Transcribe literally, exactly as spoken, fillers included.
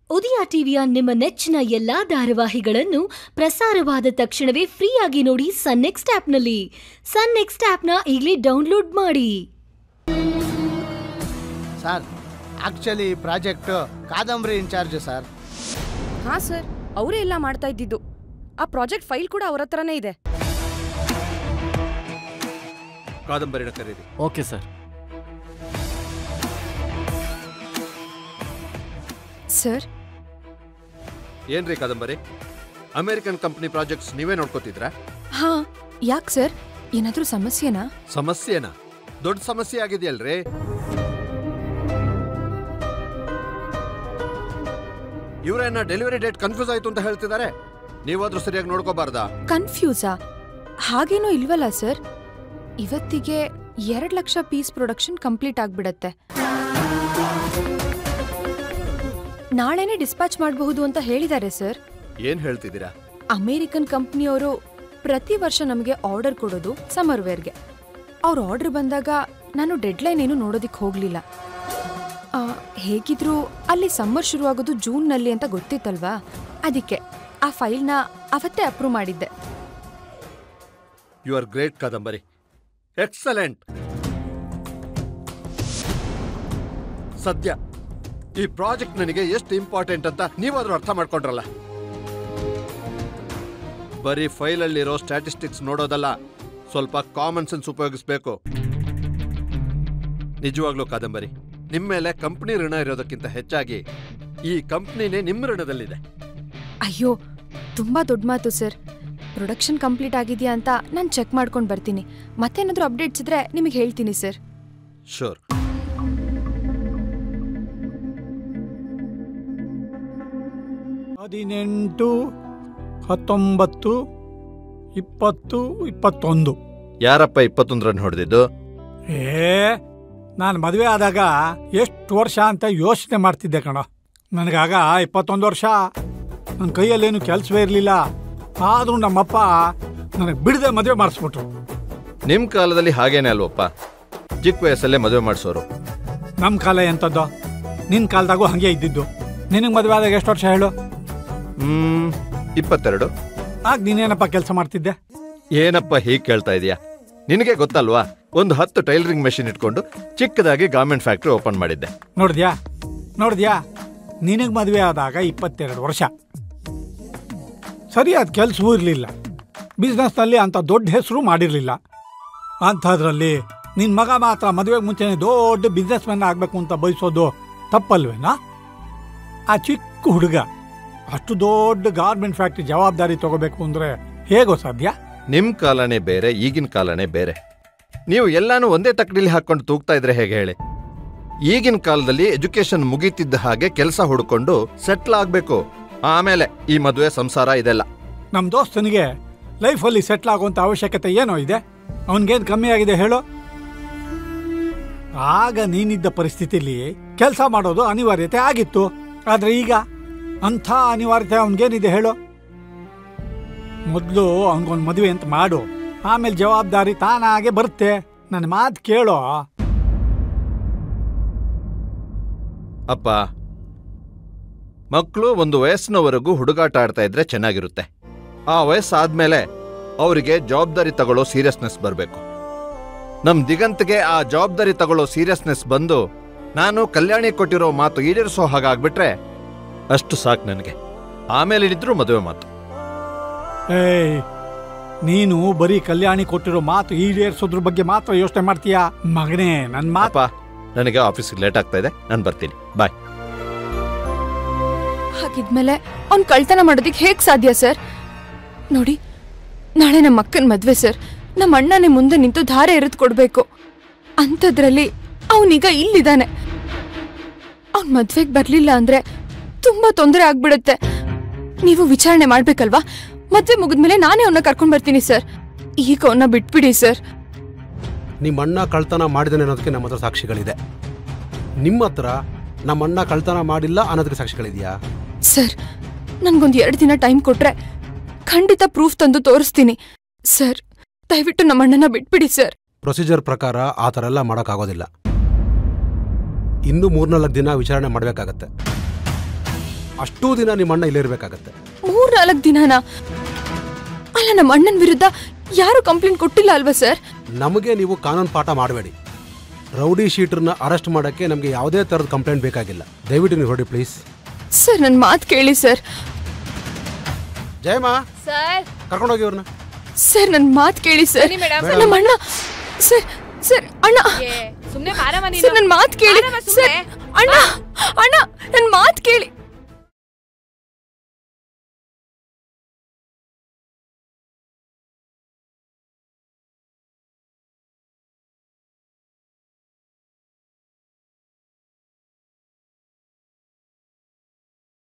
ಉದಯ ಟಿವಿಯ ನಿಮ್ಮ ನೆಚ್ಚಿನ ಎಲ್ಲಾ ಧಾರಾವಾಹಿಗಳನ್ನು ಪ್ರಸಾರವಾದ ತಕ್ಷಣವೇ ಫ್ರೀಯಾಗಿ ನೋಡಿ ಸನ್ ನೆಕ್ಸ್ಟ್ ಆಪ್ನಲ್ಲಿ. ಸನ್ ನೆಕ್ಸ್ಟ್ ಆಪ್ನ ಈಗಲೇ ಡೌನ್ಲೋಡ್ ಮಾಡಿ. Sir, actually project Kadambari in charge sir. ಹಾ ಸರ್, ಅವರೇ ಎಲ್ಲ ಮಾಡ್ತಾ ಇದ್ದಿದ್ದು. ಆ ಪ್ರಾಜೆಕ್ಟ್ ಫೈಲ್ ಕೂಡ ಅವರ ಹತ್ರನೇ ಇದೆ. ಕಾದಂಬರಿನ ಕರೀರಿ. Okay sir. ಸರ್, ಏನ್ರಿ ಕಾದಂಬರಿ, ಅಮೆರಿಕನ್ ಕಂಪನಿ ಪ್ರಾಜೆಕ್ಟ್ಸ್ ನೀವೇ ನೋಡ್ಕೋತಿದ್ರಾ? ಹಾ, ಯಾಕೆ ಸರ್, ಏನಾದ್ರೂ ಸಮಸ್ಯೆನಾ? ಸಮಸ್ಯೆನಾ? ದೊಡ್ಡ ಸಮಸ್ಯೆ ಆಗಿದೆಯಲ್ರಿ. ಇವರೇನ ಡೆಲಿವರಿ ಡೇಟ್ ಕನ್ಫ್ಯೂಸ್ ಆಯ್ತು ಅಂತ ಹೇಳ್ತಿದ್ದಾರೆ. ನೀವಾದ್ರೂ ಸರಿಯಾಗಿ ನೋಡ್ಕೋಬಾರ್ದಾ? ಕನ್ಫ್ಯೂಸಾ? ಹಾಗೇನೂ ಇಲ್ವಲ್ಲ ಸರ್. ಇವತ್ತಿಗೆ ಎರಡು ಲಕ್ಷ ಪೀಸ್ ಪ್ರೊಡಕ್ಷನ್ ಕಂಪ್ಲೀಟ್ ಆಗ್ಬಿಡತ್ತೆ. ನಾಳೆನೆ ಡಿಸ್ಪ್ಯಾಚ್ ಮಾಡಬಹುದು ಅಂತ ಹೇಳಿದ್ದಾರೆ ಸರ್. ಏನ್ ಹೇಳ್ತಿದ್ದೀರಾ? ಅಮೆರಿಕನ್ ಕಂಪ್ನಿಯವರು ಪ್ರತಿ ವರ್ಷ ನಮಗೆ ಆರ್ಡರ್ ಕೊಡೋದು ಸಮ್ಮರ್ ವೇರ್ಗೆ. ಅವ್ರ ಆರ್ಡರ್ ಬಂದಾಗ ನಾನು ಡೆಡ್ಲೈನ್ ಏನು ನೋಡೋದಿಕ್ ಹೋಗ್ಲಿಲ್ಲ. ಹೇಗಿದ್ರು ಅಲ್ಲಿ ಸಮ್ಮರ್ ಶುರುವಾಗೋದು ಜೂನ್ನಲ್ಲಿ ಅಂತ ಗೊತ್ತಿತ್ತಲ್ವಾ, ಅದಕ್ಕೆ ಆ ಫೈಲ್ನ ಅವತ್ತೇ ಅಪ್ರೂವ್ ಮಾಡಿದ್ದೆ. You are great Kadambari, excellent. ಸದ್ಯ ಈ ಪ್ರಾಜೆಕ್ಟ್ ನನಗೆ ಎಷ್ಟು ಇಂಪಾರ್ಟೆಂಟ್ ಅಂತ ನೀವಾದ್ರೂ ಅರ್ಥ ಮಾಡ್ಕೊಂಡ್ರಲ್ಲ. ಬರೀ ಫೈಲಲ್ಲಿರೋ ಸ್ಟ್ಯಾಟಿಸ್ಟಿಕ್ಸ್ ನೋಡೋದಲ್ಲ, ಸ್ವಲ್ಪ ಕಾಮನ್ ಸೆನ್ಸ್ ಉಪಯೋಗಿಸ್ಬೇಕು. ನಿಜವಾಗ್ಲೂ ಕಾದಂಬರಿ, ನಿಮ್ಮ ಮೇಲೆ ಕಂಪ್ನಿ ಋಣ ಇರೋದಕ್ಕಿಂತ ಹೆಚ್ಚಾಗಿ ಈ ಕಂಪ್ನಿನೇ ನಿಮ್ಮ ಋಣದಲ್ಲಿದೆ. ಅಯ್ಯೋ, ತುಂಬಾ ದೊಡ್ಡ ಮಾತು ಸರ್. ಪ್ರೊಡಕ್ಷನ್ ಕಂಪ್ಲೀಟ್ ಆಗಿದೆಯಾ ಅಂತ ನಾನು ಚೆಕ್ ಮಾಡ್ಕೊಂಡು ಬರ್ತೀನಿ. ಮತ್ತೇನಾದ್ರೂ ಅಪ್ಡೇಟ್ಸ್ ಇದ್ರೆ ನಿಮಗೆ ಹೇಳ್ತೀನಿ ಸರ್. ಶೋರ್. ಹದಿನೆಂಟು, ಹತ್ತೊಂಬತ್ತು, ಇಪ್ಪತ್ತು, ಇಪ್ಪತ್ತೊಂದು. ಯಾರಪ್ಪ ಇಪ್ಪತ್ತೊಂದರನ್ನು ಹೊಡೆದಿದ್ದು? ಏ, ನಾನು ಮದುವೆ ಆದಾಗ ಎಷ್ಟು ವರ್ಷ ಅಂತ ಯೋಚನೆ ಮಾಡ್ತಿದ್ದೆ ಕಣ. ನನಗಾಗ ಇಪ್ಪತ್ತೊಂದು ವರ್ಷ. ನನ್ನ ಕೈಯಲ್ಲೇನು ಕೆಲಸವೇ ಇರಲಿಲ್ಲ. ಆದರೂ ನಮ್ಮಪ್ಪ ನನಗೆ ಬಿಡದೆ ಮದುವೆ ಮಾಡಿಸ್ಬಿಟ್ರು. ನಿಮ್ಮ ಕಾಲದಲ್ಲಿ ಹಾಗೇನೆ ಅಲ್ವಪ್ಪ, ಚಿಕ್ಕ ವಯಸ್ಸಲ್ಲೇ ಮದುವೆ ಮಾಡಿಸೋರು. ನಮ್ಮ ಕಾಲ ಎಂಥದ್ದು? ನಿನ್ನ ಕಾಲದಾಗೂ ಹಾಗೆ ಇದ್ದಿದ್ದು. ನಿನಗೆ ಮದುವೆ ಆದಾಗ ಎಷ್ಟು ವರ್ಷ ಹೇಳು? ಹ್ಮ್ ಇಪ್ಪತ್ತೆರಡು. ಆಗ ನೀನೇನಪ್ಪ ಕೆಲಸ ಮಾಡ್ತಿದ್ದೆ? ಏನಪ್ಪ ಹೀಗೆ ಕೇಳ್ತಾ ಇದೀಯಾ? ನಿನಗೆ ಗೊತ್ತಲ್ವಾ, ಒಂದು ಹತ್ತು ಟೈಲರಿಂಗ್ ಮೆಷಿನ್ ಇಟ್ಕೊಂಡು ಚಿಕ್ಕದಾಗಿ ಗಾರ್ಮೆಂಟ್ ಫ್ಯಾಕ್ಟ್ರಿ ಓಪನ್ ಮಾಡಿದ್ದೆ. ನೋಡಿದ್ಯಾ ನೋಡಿದ್ಯಾ ನಿನಗೆ ಮದುವೆ ಆದಾಗ ಇಪ್ಪತ್ತೆರಡು ವರ್ಷ. ಸರಿಯಾದ ಕೆಲಸವೂ ಇರಲಿಲ್ಲ, ಬಿಸ್ನೆಸ್ನಲ್ಲಿ ಅಂಥ ದೊಡ್ಡ ಹೆಸರು ಮಾಡಿರಲಿಲ್ಲ. ಅಂಥದ್ರಲ್ಲಿ ನಿನ್ನ ಮಗ ಮಾತ್ರ ಮದುವೆಗೆ ಮುಂಚೆನೇ ದೊಡ್ಡ ಬಿಸ್ನೆಸ್ ಮ್ಯಾನ್ ಆಗಬೇಕು ಅಂತ ಬಯಸೋದು ತಪ್ಪಲ್ವೇನಾ? ಆ ಚಿಕ್ಕ ಹುಡುಗ ಅಷ್ಟು ದೊಡ್ಡ ಗಾರ್ಮೆಂಟ್ ಫ್ಯಾಕ್ಟ್ರಿ ಜವಾಬ್ದಾರಿ ತಗೋಬೇಕು ಅಂದರೆ ಹೇಗೋ ಸಾಧ್ಯ? ನಿಮ್ಮ ಕಾಲನೇ ಬೇರೆ, ಈಗಿನ ಕಾಲನೇ ಬೇರೆ. ನೀವು ಎಲ್ಲಾನು ಒಂದೇ ತಕ್ಕಡಿಲಿ ಹಾಕೊಂಡು ತೂಗ್ತಾ ಇದ್ರೆ ಹೇಗೆ ಹೇಳಿ? ಈಗಿನ ಕಾಲದಲ್ಲಿ ಎಜುಕೇಶನ್ ಮುಗೀತಿದ್ದ ಹಾಗೆ ಕೆಲಸ ಹುಡ್ಕೊಂಡು ಸೆಟ್ಲ್ ಆಗಬೇಕು, ಆಮೇಲೆ ಈ ಮದುವೆ ಸಂಸಾರ ಇದೆಲ್ಲ. ನಮ್ಮ ದೋಸ್ತನಿಗೆ ಲೈಫಲ್ಲಿ ಸೆಟ್ಲ್ ಆಗುವಂಥ ಅವಶ್ಯಕತೆ ಏನೋ ಇದೆ? ಅವನಿಗೇನು ಕಮ್ಮಿ ಆಗಿದೆ ಹೇಳು? ಆಗ ನೀನಿದ್ದ ಪರಿಸ್ಥಿತಿಲಿ ಕೆಲಸ ಮಾಡೋದು ಅನಿವಾರ್ಯತೆ ಆಗಿತ್ತು. ಆದರೆ ಈಗ ಅಂಥ ಅನಿವಾರ್ಯತೆ ಅವನಿಗೇನಿದೆ ಹೇಳು? ಮೊದಲು ಅವನಿಗೊಂದು ಮದುವೆ ಅಂತ ಮಾಡು, ಆಮೇಲೆ ಜವಾಬ್ದಾರಿ ತಾನಾಗೆ ಬರುತ್ತೆ. ನನ್ನ ಮಾತು ಕೇಳೋ ಅಪ್ಪ. ಮಕ್ಕಳು ಒಂದು ವಯಸ್ಸಿನವರೆಗೂ ಹುಡುಗಾಟ ಆಡ್ತಾ ಇದ್ರೆ ಚೆನ್ನಾಗಿರುತ್ತೆ. ಆ ವಯಸ್ಸಾದ್ಮೇಲೆ ಅವರಿಗೆ ಜವಾಬ್ದಾರಿ ತಗೊಳ್ಳೋ ಸೀರಿಯಸ್ನೆಸ್ ಬರಬೇಕು. ನಮ್ ದಿಗಂತ್ಗೆ ಆ ಜವಾಬ್ದಾರಿ ತಗೊಳ್ಳೋ ಸೀರಿಯಸ್ನೆಸ್ ಬಂದು ನಾನು ಕಲ್ಯಾಣಿ ಕೊಟ್ಟಿರೋ ಮಾತು ಈಡೇರಿಸೋ ಹಾಗಾಗ್ಬಿಟ್ರೆ ಅಷ್ಟು ಸಾಕು ನನಗೆ. ಆಮೇಲೆ ಇದ್ರೂ ಮದುವೆ ಮಾತು. ಏಯ್, ನೀನು ಬರೀ ಕಲ್ಯಾಣಿ ಕೊಟ್ಟಿರೋ ಮಾತು ಈಡೇರಿಸೋದ್ರ ಬಗ್ಗೆ ಮಾತ್ರ ಯೋಚನೆ ಮಾಡ್ತೀಯಾ ಮಗನೇ? ನನ್ನ ಮಾಪ. ನನಗೆ ಆಫೀಸ್ಗೆ ಲೇಟ್ ಆಗ್ತಾ ಇದೆ, ನಾನು ಬರ್ತೀನಿ, ಬಾಯ್. ಹಾಗಿದ್ಮೇಲೆ ಅವ್ನ್ ಕಳ್ತನ ಮಾಡೋದಿಕ್ ಹೇಗ್ ಸಾಧ್ಯ ಸರ್? ನೋಡಿ, ನಾಳೆ ನಮ್ಮ ಅಕ್ಕನ ಮದ್ವೆ ಸರ್. ನಮ್ಮ ಅಣ್ಣನೇ ಮುಂದೆ ನಿಂತು ಧಾರೆ ಎರೆದು ಕೊಡ್ಬೇಕು. ಅಂಥದ್ರಲ್ಲಿ ಅವನೀಗ ಇಲ್ಲಿದ್ದಾನೆ. ಅವ್ನ್ ಮದ್ವೆಗೆ ಬರ್ಲಿಲ್ಲ ಅಂದ್ರೆ ತುಂಬಾ ತೊಂದರೆ ಆಗ್ಬಿಡುತ್ತೆ. ನೀವು ವಿಚಾರಣೆ ಮಾಡ್ಬೇಕಲ್ವಾ? ಮದ್ವೆ ಮುಗಿದ್ಮೇಲೆ ನಾನೇ ಅವನ್ನ ಕರ್ಕೊಂಡ್ ಬರ್ತೀನಿ ಸರ್. ಈಗ ಅವನ್ನ ಬಿಟ್ಬಿಡಿ ಸರ್. ನಿಮ್ಮ ಅಣ್ಣ ಕಳ್ತನ ಮಾಡಿದಾನೆ ಅನ್ನೋದಕ್ಕೆ ನಮ್ಮ ಹತ್ರ ಸಾಕ್ಷಿಗಳಿದೆ. ನಿಮ್ಮ ಹತ್ರ ನಮ್ಮ ಅಣ್ಣ ಕಳ್ತನ ಮಾಡಿಲ್ಲ ಅನ್ನೋದಕ್ಕೆ ಸಾಕ್ಷಿಗಳಿದೆಯಾ? ಸರ್, ನನ್ಗೊಂದು ಎರಡು ದಿನ ಟೈಮ್ ಕೊಟ್ರೆ ಖಂಡಿತ ಪ್ರೂಫ್ ತಂದು ತೋರಿಸ್ತೀನಿ ಸರ್. ದಯವಿಟ್ಟು ನಮ್ಮ ಅಣ್ಣನ ಬಿಟ್ಬಿಡಿ ಸರ್. ಪ್ರೊಸೀಜರ್ ಪ್ರಕಾರ ಆ ಥರ ಎಲ್ಲ ಮಾಡೋಕ್ಕಾಗೋದಿಲ್ಲ. ಇನ್ನೂ ಮೂರ್ನಾಲ್ಕು ದಿನ ವಿಚಾರಣೆ ಮಾಡಬೇಕಾಗತ್ತೆ. ಅಷ್ಟೂ ದಿನ ನಿಮ್ಮ ಅಣ್ಣ ಇಲ್ಲಿರ್ಬೇಕಾಗತ್ತೆ. ಮೂರ್ ನಾಲ್ಕು ದಿನಾನ? ಅಲ್ಲ, ನಮ್ಮ ಅಣ್ಣನ ವಿರುದ್ಧ ಯಾರು ಕಂಪ್ಲೇಂಟ್ ಕೊಟ್ಟಿಲ್ಲ ಅಲ್ವಾ ಸರ್? ನಮಗೆ ನೀವು ಕಾನೂನು ಪಾಠ ಮಾಡಬೇಡಿ. ರೌಡಿ ಶೀಟರ್ನ ಅರೆಸ್ಟ್ ಮಾಡೋಕ್ಕೆ ನಮಗೆ ಯಾವುದೇ ಥರದ ಕಂಪ್ಲೇಂಟ್ ಬೇಕಾಗಿಲ್ಲ. ದಯವಿಟ್ಟು ನೀವು ಹೊರಡಿ ಪ್ಲೀಸ್. ಸರ್, ನನ್ನ ಮಾತು ಕೇಳಿ ಸರ್. ಜಯಮ್ಮ ಸರ್, ಕರ್ಕೊಂಡೋಗಿ ಅವ್ರನ್ನ. ಸರ್, ನನ್ನ ಮಾತು ಕೇಳಿ ಸರ್. ನಮ್ಮ ಅಣ್ಣ ಸರ್ ಸರ್ ಅಣ್ಣ ಸುಮ್ಮನೆ ಬಾರಮ್ಮ ನೀನು. ಸರ್, ನನ್ನ ಮಾತು ಕೇಳಿ ಸರ್. ಅಣ್ಣ ಅಣ್ಣ ನನ್ನ ಮಾತು ಕೇಳಿ.